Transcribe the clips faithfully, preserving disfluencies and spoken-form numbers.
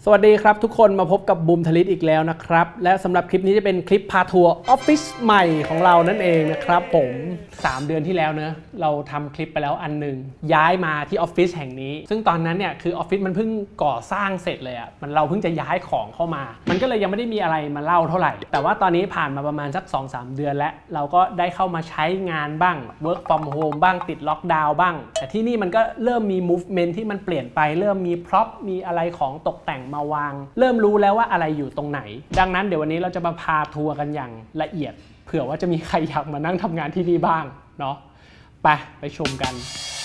สวัสดีครับทุกคนมาพบกับบูมทลิตอีกแล้วนะครับและสำหรับคลิปนี้จะเป็นคลิปพาทัวร์ออฟฟิศใหม่ของเรานั่นเองนะครับผมสามเดือนที่แล้วเนอะเราทำคลิปไปแล้วอันหนึ่งย้ายมาที่ออฟฟิศแห่งนี้ซึ่งตอนนั้นเนี่ยคือออฟฟิศมันเพิ่งก่อสร้างเสร็จเลยอ่ะมันเราเพิ่งจะย้ายของเข้ามามันก็เลยยังไม่ได้มีอะไรมาเล่าเท่าไหร่แต่ว่าตอนนี้ผ่านมาประมาณสัก สองถึงสาม เดือนแล้วเราก็ได้เข้ามาใช้งานบ้าง work from home บ้างติดล็อกดาวน์บ้างแต่ที่นี่มันก็เริ่มมี movement ที่มันเปลี่ยนไปเริ่มมีพร็อพมีอะไรของตกแต่งมาวางเริ่มรู้แล้วว่าอะไรอยู่ตรงไหนดังนั้นเดี๋ยววันนี้เราจะมาพาทัวร์กันอย่างละเอียดเผื่อว่าจะมีใครอยากมานั่งทำงานที่นี่บ้างเนาะไปไปชมกัน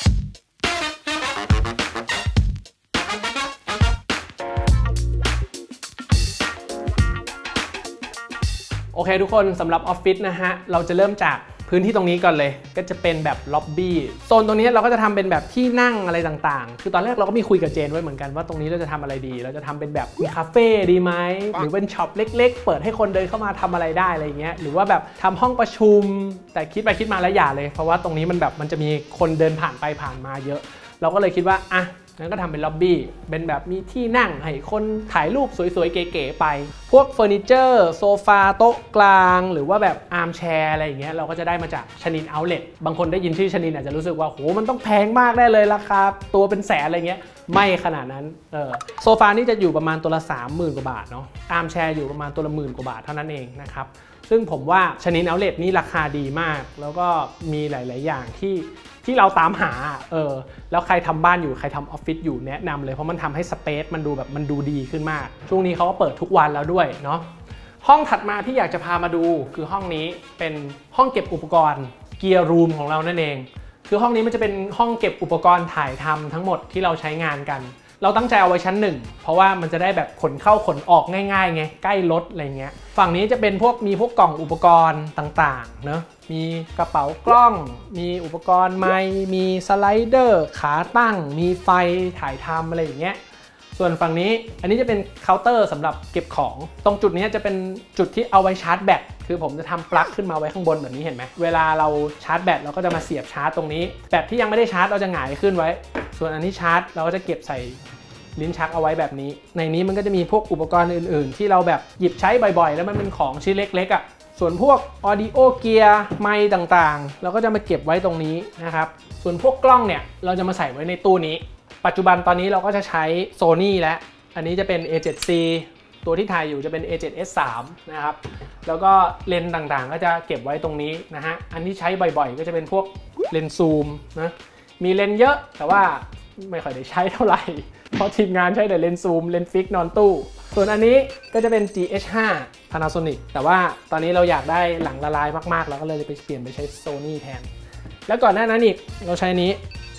โอเคทุกคนสำหรับออฟฟิศนะฮะเราจะเริ่มจากพื้นที่ตรงนี้ก่อนเลยก็จะเป็นแบบล็อบบี้โซนตรงนี้เราก็จะทำเป็นแบบที่นั่งอะไรต่างๆคือตอนแรกเราก็มีคุยกับเจนไว้เหมือนกันว่าตรงนี้เราจะทำอะไรดีเราจะทำเป็นแบบมีคาเฟ่ดีไหมหรือเป็นช็อปเล็กๆเปิดให้คนเดินเข้ามาทำอะไรได้อะไรเงี้ยหรือว่าแบบทำห้องประชุมแต่คิดไปคิดมาแล้วอย่าเลยเพราะว่าตรงนี้มันแบบมันจะมีคนเดินผ่านไปผ่านมาเยอะเราก็เลยคิดว่าอ่ะงั้นก็ทำเป็นล็อบบี้เป็นแบบมีที่นั่งให้คนถ่ายรูปสวยๆเก๋ๆไปพวกเฟอร์นิเจอร์โซฟาโต๊ะกลางหรือว่าแบบอาร์มแชร์อะไรอย่างเงี้ยเราก็จะได้มาจากชนินเอาท์เล็ตบางคนได้ยินชื่อชนินอาจจะรู้สึกว่าโหมันต้องแพงมากได้เลยราคาตัวเป็นแสนอะไรเงี้ยไม่ขนาดนั้นเออโซฟานี่จะอยู่ประมาณตัวละ สามหมื่น กว่าบาทเนาะอาร์มแชร์อยู่ประมาณตัวละหมื่นกว่าบาทเท่านั้นเองนะครับซึ่งผมว่าชนินเอาท์เล็ตนี่ราคาดีมากแล้วก็มีหลายๆอย่างที่ที่เราตามหาเออแล้วใครทำบ้านอยู่ใครทำออฟฟิศอยู่แนะนำเลยเพราะมันทำให้สเปซมันดูแบบมันดูดีขึ้นมากช่วงนี้เขาก็เปิดทุกวันแล้วด้วยเนาะห้องถัดมาที่อยากจะพามาดูคือห้องนี้เป็นห้องเก็บอุปกรณ์เกียร์รูมของเรานั่นเองคือห้องนี้มันจะเป็นห้องเก็บอุปกรณ์ถ่ายทำทั้งหมดที่เราใช้งานกันเราตั้งใจเอาไว้ชั้นหนึ่งเพราะว่ามันจะได้แบบขนเข้าขนออกง่ายๆไงใกล้รถอะไรเงี้ยฝั่งนี้จะเป็นพวกมีพวกกล่องอุปกรณ์ต่างๆเนอะมีกระเป๋ากล้องมีอุปกรณ์ไมค์มีสไลเดอร์ขาตั้งมีไฟถ่ายทำอะไรอย่างเงี้ยส่วนฝั่งนี้อันนี้จะเป็นเคาน์เตอร์สำหรับเก็บของตรงจุดนี้จะเป็นจุดที่เอาไว้ชาร์จแบตคือผมจะทำปลั๊กขึ้นมาไว้ข้างบนแบบนี้เห็นไหมเวลาเราชาร์จแบตเราก็จะมาเสียบชาร์จตรงนี้แบตที่ยังไม่ได้ชาร์จเราจะหงายขึ้นไว้ส่วนอันที่ชาร์จเราก็จะเก็บใส่ลิ้นชักเอาไว้แบบนี้ในนี้มันก็จะมีพวกอุปกรณ์อื่นๆที่เราแบบหยิบใช้บ่อยๆแล้วมันเป็นของชิ้นเล็กๆอ่ะส่วนพวก Audio Gear ไมค์ต่างๆเราก็จะมาเก็บไว้ตรงนี้นะครับส่วนพวกกล้องเนี่ยเราจะมาใส่ไว้ในตู้นี้ปัจจุบันตอนนี้เราก็จะใช้ Sony แล้วอันนี้จะเป็น เอ เซเว่น ซี ตัวที่ถ่ายอยู่จะเป็น เอ เซเว่น เอส สาม นะครับแล้วก็เลนส์ต่างๆก็จะเก็บไว้ตรงนี้นะฮะอันที่ใช้บ่อยๆก็จะเป็นพวกเลนส์ซูมนะมีเลนส์เยอะแต่ว่าไม่ค่อยได้ใช้เท่าไหร่เพราะทีมงานใช้แต่เลนส์ซูมเลนส์ฟิกนอนตู้ส่วนอันนี้ก็จะเป็น จี เอช ห้า Panasonic แต่ว่าตอนนี้เราอยากได้หลังละลายมากๆเราก็เลยไปเปลี่ยนไปใช้ Sony แทนแล้วก่อนหน้านั้นอีกเราใช้นี้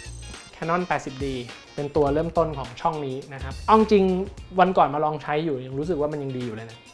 Canon แปดสิบดี เป็นตัวเริ่มต้นของช่องนี้นะครับเอาจริงวันก่อนมาลองใช้อยู่ยังรู้สึกว่ามันยังดีอยู่เลยนะ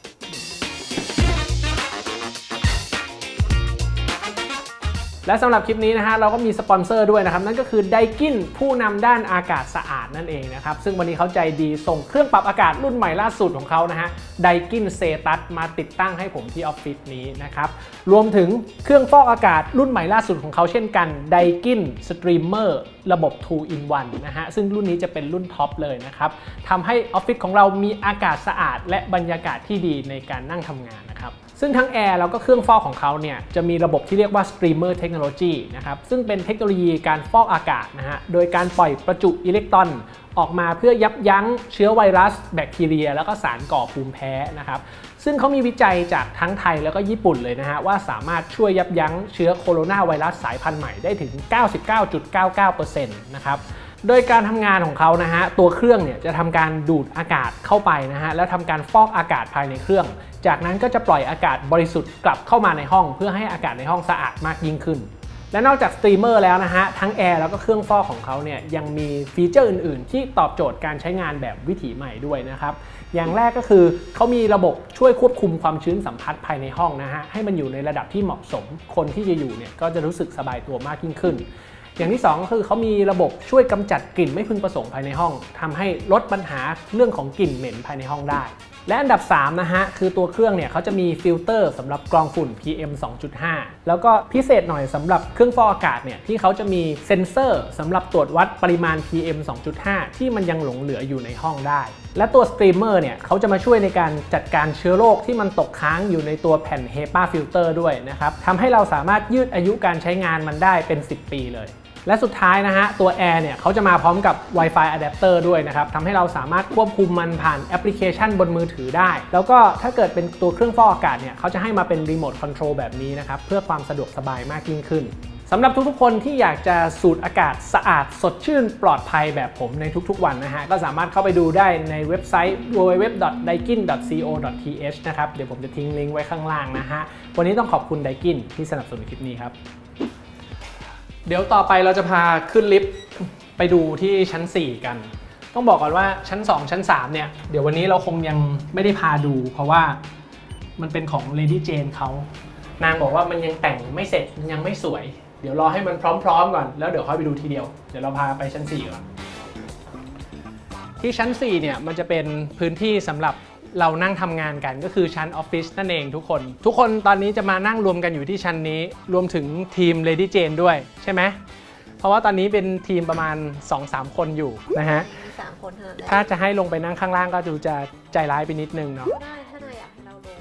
และสำหรับคลิปนี้นะฮะเราก็มีสปอนเซอร์ด้วยนะครับนั่นก็คือ Daikin ผู้นำด้านอากาศสะอาดนั่นเองนะครับซึ่งวันนี้เขาใจดีส่งเครื่องปรับอากาศรุ่นใหม่ล่าสุดของเขานะฮะ Daikin Cetus มาติดตั้งให้ผมที่ออฟฟิศนี้นะครับรวมถึงเครื่องฟอกอากาศรุ่นใหม่ล่าสุดของเขาเช่นกัน Daikin Streamer ระบบ ทู อิน วัน นะฮะซึ่งรุ่นนี้จะเป็นรุ่นท็อปเลยนะครับทำให้ออฟฟิศของเรามีอากาศสะอาดและบรรยากาศที่ดีในการนั่งทำงานนะครับซึ่งทั้งแอร์แล้วก็เครื่องฟอกของเขาเนี่ยจะมีระบบที่เรียกว่า Streamer Technology นะครับซึ่งเป็นเทคโนโลยีการฟอกอากาศนะฮะโดยการปล่อยประจุอิเล็กตรอนออกมาเพื่อยับยั้งเชื้อไวรัสแบคทีเรียแล้วก็สารก่อภูมิแพ้นะครับซึ่งเขามีวิจัยจากทั้งไทยแล้วก็ญี่ปุ่นเลยนะฮะว่าสามารถช่วยยับยั้งเชื้อโคโรนาไวรัสสายพันธุ์ใหม่ได้ถึง เก้าสิบเก้าจุดเก้าเก้าเปอร์เซ็นต์ นะครับโดยการทำงานของเขานะฮะตัวเครื่องเนี่ยจะทำการดูดอากาศเข้าไปนะฮะแล้วทำการฟอกอากาศภายในเครื่องจากนั้นก็จะปล่อยอากาศบริสุทธิ์กลับเข้ามาในห้องเพื่อให้อากาศในห้องสะอาดมากยิ่งขึ้นและนอกจากสตรีมเมอร์แล้วนะฮะทั้งแอร์แล้วก็เครื่องฟอกของเขาเนี่ยยังมีฟีเจอร์อื่นๆที่ตอบโจทย์การใช้งานแบบวิถีใหม่ด้วยนะครับอย่างแรกก็คือเขามีระบบช่วยควบคุมความชื้นสัมผัสภายในห้องนะฮะให้มันอยู่ในระดับที่เหมาะสมคนที่จะอยู่เนี่ยก็จะรู้สึกสบายตัวมากยิ่งขึ้นอย่างที่สองก็คือเขามีระบบช่วยกำจัดกลิ่นไม่พึงประสงค์ภายในห้องทำให้ลดปัญหาเรื่องของกลิ่นเหม็นภายในห้องได้และอันดับสามนะฮะคือตัวเครื่องเนี่ยเขาจะมีฟิลเตอร์สำหรับกรองฝุ่น พี เอ็ม สองจุดห้า แล้วก็พิเศษหน่อยสำหรับเครื่องฟอกอากาศเนี่ยที่เขาจะมีเซ็นเซอร์สำหรับตรวจวัดปริมาณ พี เอ็ม สองจุดห้า ที่มันยังหลงเหลืออยู่ในห้องได้และตัวสตรีมเมอร์เนี่ยเขาจะมาช่วยในการจัดการเชื้อโรคที่มันตกค้างอยู่ในตัวแผ่น เฮปา ฟิลเตอร์ ด้วยนะครับทำให้เราสามารถยืดอายุการใช้งานมันได้เป็นสิบปีเลยและสุดท้ายนะฮะตัว Air เนี่ยเขาจะมาพร้อมกับ Wi-Fi Adapter ด้วยนะครับทำให้เราสามารถควบคุมมันผ่านแอปพลิเคชันบนมือถือได้แล้วก็ถ้าเกิดเป็นตัวเครื่องฟอกอากาศเนี่ยเขาจะให้มาเป็นรีโมทคอนโทรลแบบนี้นะครับเพื่อความสะดวกสบายมากยิ่งขึ้นสำหรับทุกๆคนที่อยากจะสูดอากาศสะอาดสดชื่นปลอดภัยแบบผมในทุกๆวันนะฮะก็สามารถเข้าไปดูได้ในเว็บไซต์ ดับเบิลยู ดับเบิลยู ดับเบิลยู ดอท ไดกิน ดอท ซี โอ ดอท ที เอช นะครับเดี๋ยวผมจะทิ้งลิงก์ไว้ข้างล่างนะฮะวันนี้ต้องขอบคุณ Daikin ที่สนับสนุนคลิปนี้ครับเดี๋ยวต่อไปเราจะพาขึ้นลิฟต์ไปดูที่ชั้นสี่กันต้องบอกก่อนว่าชั้นสองชั้นสามเนี่ยเดี๋ยววันนี้เราคงยังไม่ได้พาดูเพราะว่ามันเป็นของ Lady Jane เขานางบอกว่ามันยังแต่งไม่เสร็จยังไม่สวยเดี๋ยวรอให้มันพร้อมๆก่อนแล้วเดี๋ยวค่อยไปดูทีเดียวเดี๋ยวเราพาไปชั้นสี่ก่อนที่ชั้นสี่เนี่ยมันจะเป็นพื้นที่สำหรับเรานั่งทำงานกันก็คือชั้นออฟฟิศนั่นเองทุกคนทุกคนตอนนี้จะมานั่งรวมกันอยู่ที่ชั้นนี้รวมถึงทีม Lady Jane ด้วยใช่ไหมเพราะว่าตอนนี้เป็นทีมประมาณ สองสาม คนอยู่นะฮะสามคนเท่านั้นถ้าจะให้ลงไปนั่งข้างล่างก็ดูจะใจร้ายไปนิดนึงเนาะได้ถ้านายอยากให้เราลง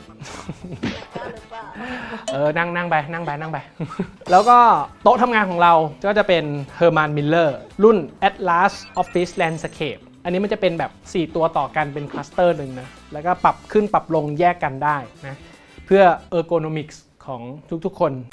เออนั่งนั่งไปนั่งไปนั่งไปแล้วก็โต๊ะทำงานของเราก็จะเป็น Herman Miller รุ่น Atlas Office Landscapeอันนี้มันจะเป็นแบบสี่ตัวต่อกันเป็นคลัสเตอร์หนึ่งนะแล้วก็ปรับขึ้นปรับลงแยกกันได้นะเพื่อ ergonomics ของทุกๆคน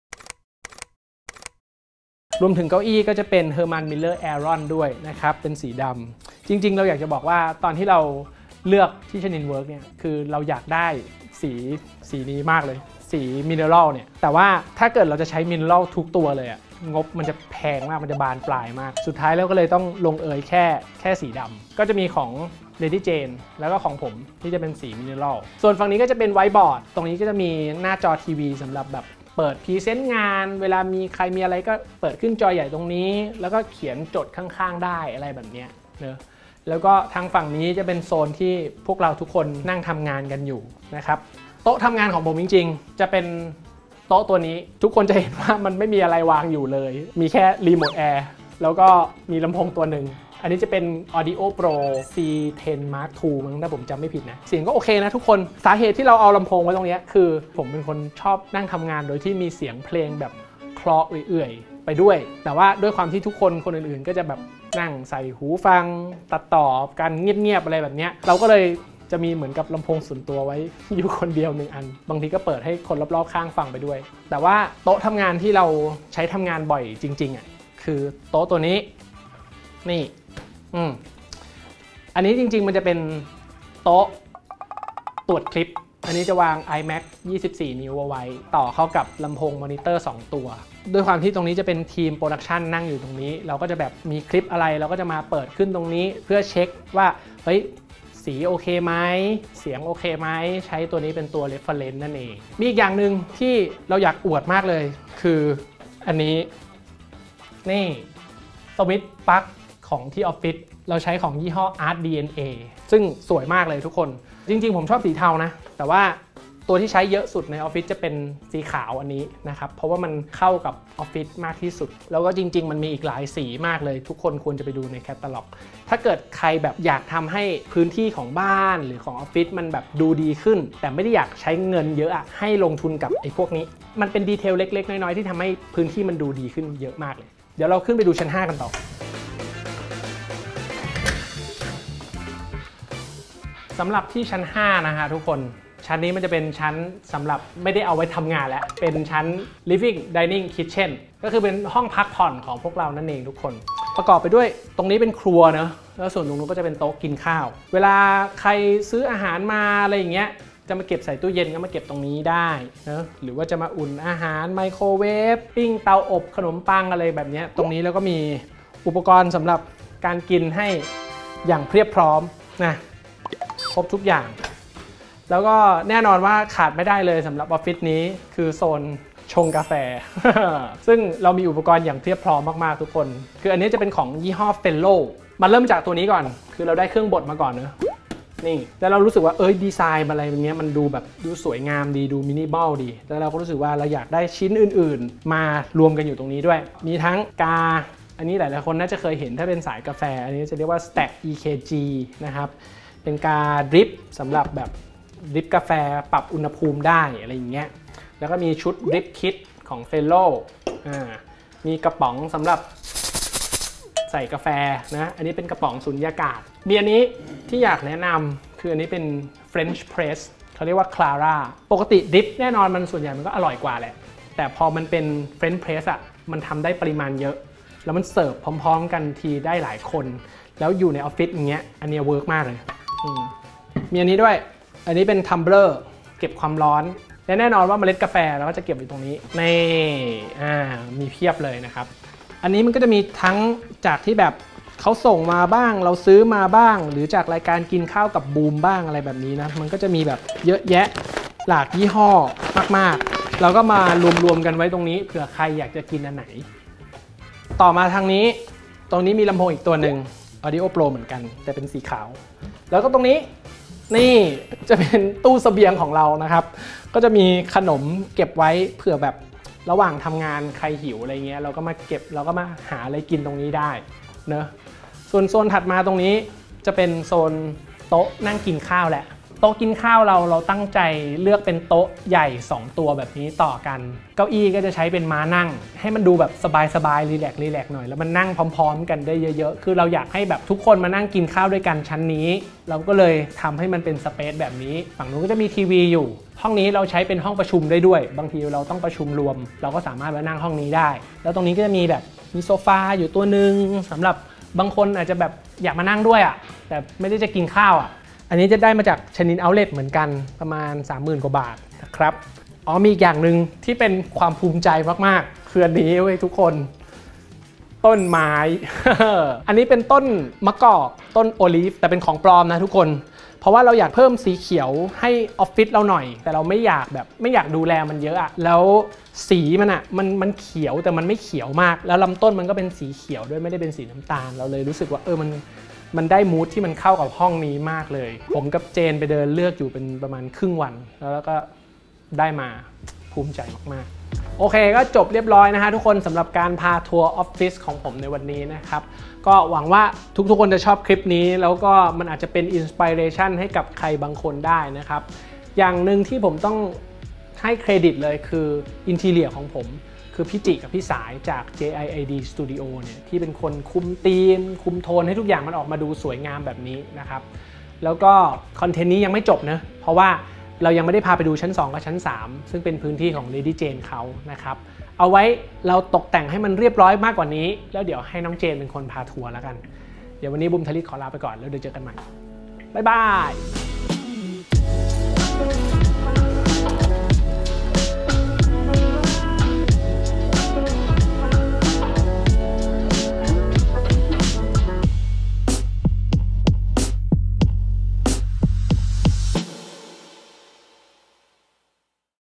รวมถึงเก้าอี้ก็จะเป็น Herman Miller Aeron ด้วยนะครับเป็นสีดำจริงๆเราอยากจะบอกว่าตอนที่เราเลือกที่ Chenin Work เนี่ยคือเราอยากได้สีสีนี้มากเลยสีมิเนอรัลเนี่ยแต่ว่าถ้าเกิดเราจะใช้มิเนอรัลทุกตัวเลยอะงบมันจะแพงมากมันจะบานปลายมากสุดท้ายแล้วก็เลยต้องลงเอยแค่แค่สีดำก็จะมีของ Lady Jane แล้วก็ของผมที่จะเป็นสีมิเนอรัลส่วนฝั่งนี้ก็จะเป็นไวท์บอร์ดตรงนี้ก็จะมีหน้าจอทีวีสำหรับแบบเปิดพรีเซนต์งานเวลามีใครมีอะไรก็เปิดขึ้นจอใหญ่ตรงนี้แล้วก็เขียนจดข้างๆได้อะไรแบบนี้เนอะแล้วก็ทางฝั่งนี้จะเป็นโซนที่พวกเราทุกคนนั่งทำงานกันอยู่นะครับโต๊ะทำงานของผมจริงๆจะเป็นโต๊ะตัวนี้ทุกคนจะเห็นว่ามันไม่มีอะไรวางอยู่เลยมีแค่รีโมทแอร์แล้วก็มีลำโพงตัวหนึ่งอันนี้จะเป็น Audio Pro ซี เท็น มาร์ค ทู มั้งถ้าผมจำไม่ผิดนะเสียงก็โอเคนะทุกคนสาเหตุที่เราเอาลำโพงไว้ตรงนี้คือผมเป็นคนชอบนั่งทำงานโดยที่มีเสียงเพลงแบบคลอเอื่อยๆไปด้วยแต่ว่าด้วยความที่ทุกคนคนอื่นๆก็จะแบบนั่งใส่หูฟังตัดต่อกันเงียบๆอะไรแบบนี้เราก็เลยจะมีเหมือนกับลำโพงส่วนตัวไว้อยู่คนเดียวหนึ่งอันบางทีก็เปิดให้คนรอบๆข้างฟังไปด้วยแต่ว่าโต๊ะทำงานที่เราใช้ทำงานบ่อยจริงๆอ่ะคือโต๊ะตัวนี้นี่อืมอันนี้จริงๆมันจะเป็นโต๊ะตรวจคลิปอันนี้จะวาง iMac ยี่สิบสี่ นิ้วเอาไว้ต่อเข้ากับลำโพงมอนิเตอร์สองตัวด้วยความที่ตรงนี้จะเป็นทีมโปรดักชันนั่งอยู่ตรงนี้เราก็จะแบบมีคลิปอะไรเราก็จะมาเปิดขึ้นตรงนี้เพื่อเช็คว่าเฮ้ยสีโอเคไหมเสียงโอเคไหมใช้ตัวนี้เป็นตัว reference นั่นเองมีอีกอย่างหนึ่งที่เราอยากอวดมากเลยคืออันนี้นี่สวิตช์ปลั๊กของที่ออฟฟิศเราใช้ของยี่ห้อ Art ดี เอ็น เอ ซึ่งสวยมากเลยทุกคนจริงๆผมชอบสีเทานะแต่ว่าตัวที่ใช้เยอะสุดในออฟฟิศจะเป็นสีขาวอันนี้นะครับเพราะว่ามันเข้ากับออฟฟิศมากที่สุดแล้วก็จริงๆมันมีอีกหลายสีมากเลยทุกคนควรจะไปดูในแคตตาล็อกถ้าเกิดใครแบบอยากทำให้พื้นที่ของบ้านหรือของออฟฟิศมันแบบดูดีขึ้นแต่ไม่ได้อยากใช้เงินเยอะอะให้ลงทุนกับไอ้พวกนี้มันเป็นดีเทลเล็กๆน้อยๆที่ทำให้พื้นที่มันดูดีขึ้นเยอะมากเลยเดี๋ยวเราขึ้นไปดูชั้นห้ากันต่อสำหรับที่ชั้นห้านะฮะทุกคนชั้นนี้มันจะเป็นชั้นสำหรับไม่ได้เอาไว้ทำงานแล้วเป็นชั้น living dining kitchen ก็คือเป็นห้องพักผ่อนของพวกเรานั่นเองทุกคนประกอบไปด้วยตรงนี้เป็นครัวเนอะแล้วส่วนตรงนู้นก็จะเป็นโต๊ะกินข้าวเวลาใครซื้ออาหารมาอะไรอย่างเงี้ยจะมาเก็บใส่ตู้เย็นก็มาเก็บตรงนี้ได้นะหรือว่าจะมาอุ่นอาหารไมโครเวฟปิ้งเตาอบขนมปังอะไรแบบนี้ตรงนี้แล้วก็มีอุปกรณ์สำหรับการกินให้อย่างเพียบพร้อมนะครบทุกอย่างแล้วก็แน่นอนว่าขาดไม่ได้เลยสำหรับออฟฟิศนี้คือโซนชงกาแฟ ซึ่งเรามีอุปกรณ์อย่างเพียบพร้อมมากๆทุกคนคืออันนี้จะเป็นของยี่ห้อเฟลโลมาเริ่มจากตัวนี้ก่อนคือเราได้เครื่องบดมาก่อนเนอะนี่แล้วเรารู้สึกว่าเอ้ยดีไซน์อะไรแบบนี้มันดูแบบดูสวยงามดีดูมินิมอลดีแล้วเราก็รู้สึกว่าเราอยากได้ชิ้นอื่นๆมารวมกันอยู่ตรงนี้ด้วยมีทั้งกาอันนี้หลายๆคนน่าจะเคยเห็นถ้าเป็นสายกาแฟอันนี้จะเรียกว่า Stack อี เค จี นะครับเป็นกาดริปสำหรับแบบดริปกาแฟปรับอุณหภูมิได้อะไรอย่างเงี้ยแล้วก็มีชุดดริปคิทของเฟลโลอ่ามีกระป๋องสำหรับใส่กาแฟนะอันนี้เป็นกระป๋องสุญญากาศเบียร์นี้ที่อยากแนะนำคืออันนี้เป็น French Press เขาเรียกว่า Clara ปกติดริปแน่นอนมันส่วนใหญ่มันก็อร่อยกว่าแหละแต่พอมันเป็น French Press อ่ะมันทำได้ปริมาณเยอะแล้วมันเสิร์ฟพร้อมๆกันทีได้หลายคนแล้วอยู่ในออฟฟิศอย่างเงี้ยอันนี้เวิร์กมากเลยมีอันนี้ด้วยอันนี้เป็นทัมเบอร์เก็บความร้อนและแน่นอนว่าเมล็ดกาแฟเราก็จะเก็บอยู่ตรงนี้ในอ่ามีเพียบเลยนะครับอันนี้มันก็จะมีทั้งจากที่แบบเขาส่งมาบ้างเราซื้อมาบ้างหรือจากรายการกินข้าวกับบูมบ้างอะไรแบบนี้นะมันก็จะมีแบบเยอะแยะหลากยี่ห้อมากๆเราก็มารวมๆกันไว้ตรงนี้เผื่อใครอยากจะกินอันไหนต่อมาทางนี้ตรงนี้มีลำโพงอีกตัวหนึ่ง Audio Pro เหมือนกันแต่เป็นสีขาวแล้วก็ตรงนี้นี่จะเป็นตู้เสบียงของเรานะครับก็จะมีขนมเก็บไว้เผื่อแบบระหว่างทำงานใครหิวอะไรเงี้ยเราก็มาเก็บเราก็มาหาอะไรกินตรงนี้ได้เนอะส่วนโซนถัดมาตรงนี้จะเป็นโซนโต๊ะนั่งกินข้าวแหละโต๊ะกินข้าวเราเราตั้งใจเลือกเป็นโต๊ะใหญ่สองตัวแบบนี้ต่อกันเก้าอี้ก็จะใช้เป็นม้านั่งให้มันดูแบบสบายๆรีแลกซ์รีแลกซ์หน่อยแล้วมันนั่งพร้อมๆกันได้เยอะๆคือเราอยากให้แบบทุกคนมานั่งกินข้าวด้วยกันชั้นนี้เราก็เลยทำให้มันเป็นสเปซแบบนี้ฝั่งนู้นก็จะมีทีวีอยู่ห้องนี้เราใช้เป็นห้องประชุมได้ด้วยบางทีเราต้องประชุมรวมเราก็สามารถมานั่งห้องนี้ได้แล้วตรงนี้ก็จะมีแบบมีโซฟาอยู่ตัวหนึ่งสำหรับบางคนอาจจะแบบอยากมานั่งด้วยอ่ะแต่ไม่ได้จะกินข้าวอ่ะอันนี้จะได้มาจากชนินเอาท์เล็ตเหมือนกันประมาณ สามหมื่น กว่าบาทนะครับอ๋อมีอีกอย่างหนึ่งที่เป็นความภูมิใจมากๆคืออันนี้เว้ยทุกคนต้นไม้ อันนี้เป็นต้นมะกอกต้นโอลีฟแต่เป็นของปลอมนะทุกคนเพราะว่าเราอยากเพิ่มสีเขียวให้ออฟฟิศเราหน่อยแต่เราไม่อยากแบบไม่อยากดูแลมันเยอะอะแล้วสีมันอะมันมันเขียวแต่มันไม่เขียวมากแล้วลำต้นมันก็เป็นสีเขียวด้วยไม่ได้เป็นสีน้ำตาลเราเลยรู้สึกว่าเออมันมันได้มูดที่มันเข้ากับห้องนี้มากเลยผมกับเจนไปเดินเลือกอยู่เป็นประมาณครึ่งวันแล้วก็ได้มาภูมิใจมากๆโอเคก็จบเรียบร้อยนะฮะทุกคนสำหรับการพาทัวร์ออฟฟิศของผมในวันนี้นะครับก็หวังว่าทุกๆคนจะชอบคลิปนี้แล้วก็มันอาจจะเป็นอินสปิเรชันให้กับใครบางคนได้นะครับอย่างหนึ่งที่ผมต้องให้เครดิตเลยคืออินทีเรียของผมคือพี่จิกับพี่สายจาก เจ ไอ ไอ ดี Studio เนี่ยที่เป็นคนคุมธีมคุมโทนให้ทุกอย่างมันออกมาดูสวยงามแบบนี้นะครับแล้วก็คอนเทนต์นี้ยังไม่จบนะเพราะว่าเรายังไม่ได้พาไปดูชั้นสองกับชั้นสามซึ่งเป็นพื้นที่ของ Lady Jane เขานะครับเอาไว้เราตกแต่งให้มันเรียบร้อยมากกว่านี้แล้วเดี๋ยวให้น้องเจนเป็นคนพาทัวร์แล้วกันเดี๋ยววันนี้บุมทลิตขอลาไปก่อนแล้วเดี๋ยวเจอกันใหม่บ๊ายบาย